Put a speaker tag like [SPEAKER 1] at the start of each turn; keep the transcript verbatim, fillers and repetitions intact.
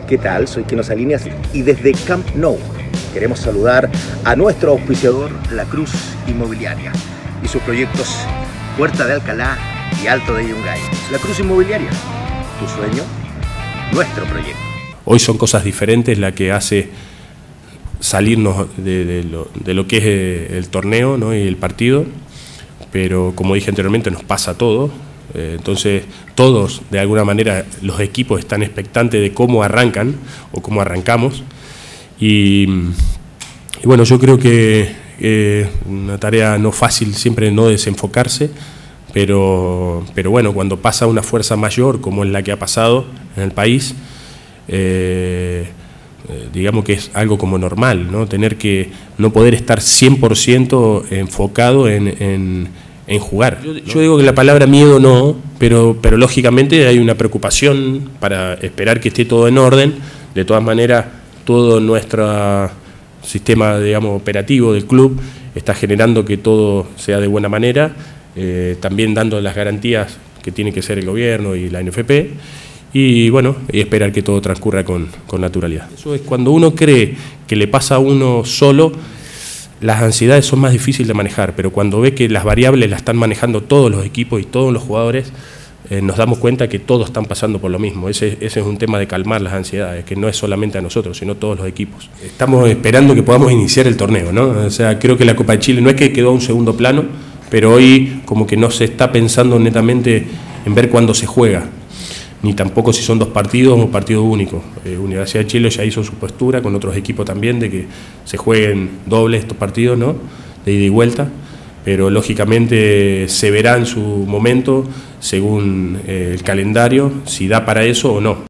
[SPEAKER 1] ¿Qué tal? Soy Kino Salinas y desde Camp Nou queremos saludar a nuestro auspiciador, La Cruz Inmobiliaria, y sus proyectos Puerta de Alcalá y Alto de Yungay. La Cruz Inmobiliaria, tu sueño, nuestro proyecto.
[SPEAKER 2] Hoy son cosas diferentes la que hace salirnos de, de, lo, de lo que es el torneo, ¿no? Y el partido, pero como dije anteriormente nos pasa todo. Entonces todos, de alguna manera, los equipos están expectantes de cómo arrancan o cómo arrancamos. Y, y bueno, yo creo que eh, una tarea no fácil siempre no desenfocarse, pero, pero bueno, cuando pasa una fuerza mayor como es la que ha pasado en el país, eh, eh, digamos que es algo como normal, ¿no? Tener que no poder estar cien por ciento enfocado en... en en jugar. Yo, yo digo que la palabra miedo no, pero, pero lógicamente hay una preocupación para esperar que esté todo en orden. De todas maneras, todo nuestro sistema, digamos, operativo del club está generando que todo sea de buena manera, eh, también dando las garantías que tiene que ser el gobierno y la N F P, y bueno, y esperar que todo transcurra con, con naturalidad. Eso es cuando uno cree que le pasa a uno solo. Las ansiedades son más difíciles de manejar, pero cuando ve que las variables las están manejando todos los equipos y todos los jugadores, eh, nos damos cuenta que todos están pasando por lo mismo. Ese, ese es un tema de calmar las ansiedades, que no es solamente a nosotros, sino a todos los equipos. Estamos esperando que podamos iniciar el torneo, ¿no? O sea, creo que la Copa de Chile no es que quedó a un segundo plano, pero hoy como que no se está pensando netamente en ver cuándo se juega, ni tampoco si son dos partidos o partido único. Eh, Universidad de Chile ya hizo su postura con otros equipos también de que se jueguen dobles estos partidos, ¿no? De ida y vuelta, pero lógicamente se verá en su momento según eh, el calendario si da para eso o no.